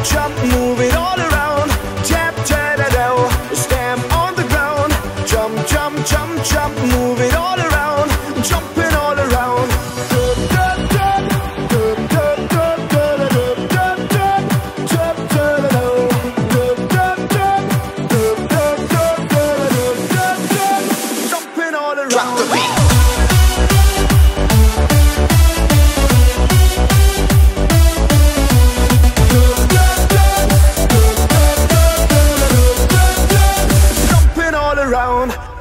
jump, move it all around. Tap, ta-da-do, stamp on the ground. Jump, jump, jump, jump, move it all around. Jumping all around. Jumping all around. Drop the beat. Around.